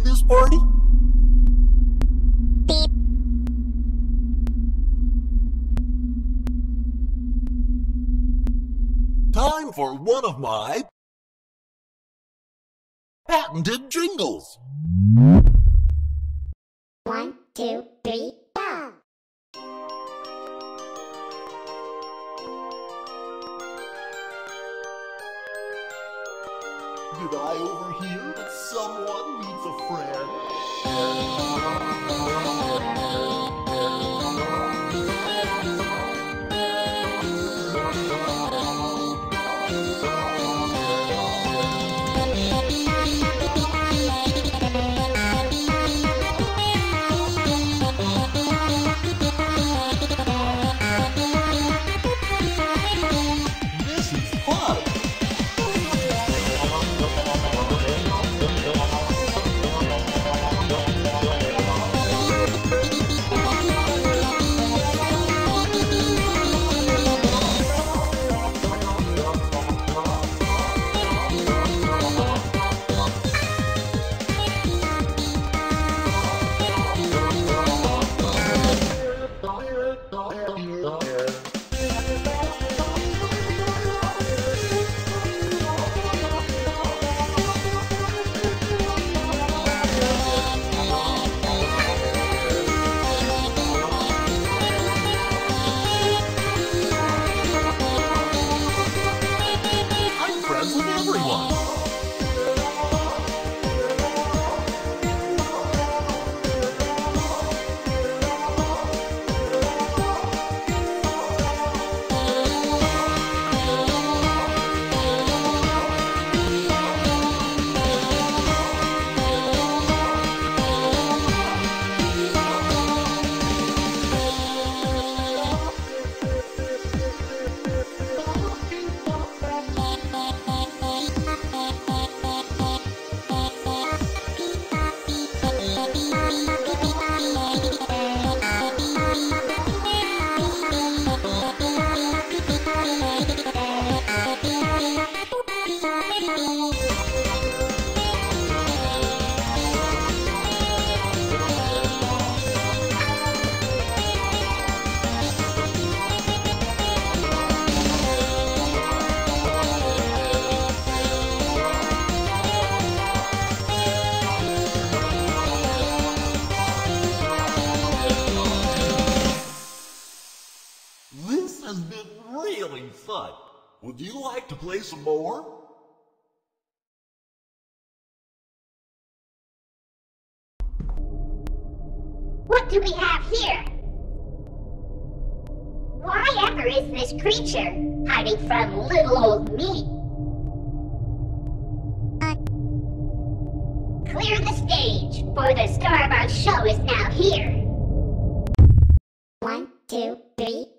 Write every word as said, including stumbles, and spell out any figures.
this party? Beep. Time for one of my patented jingles. One, two, three, go! Did I overhear that someone needs a friend? This is fun! I'm friends with everyone. This has been really fun. Would you like to play some more? What do we have here? Why ever is this creature hiding from little old me? Uh, Clear the stage, for the star of our show is now here. One, two, three,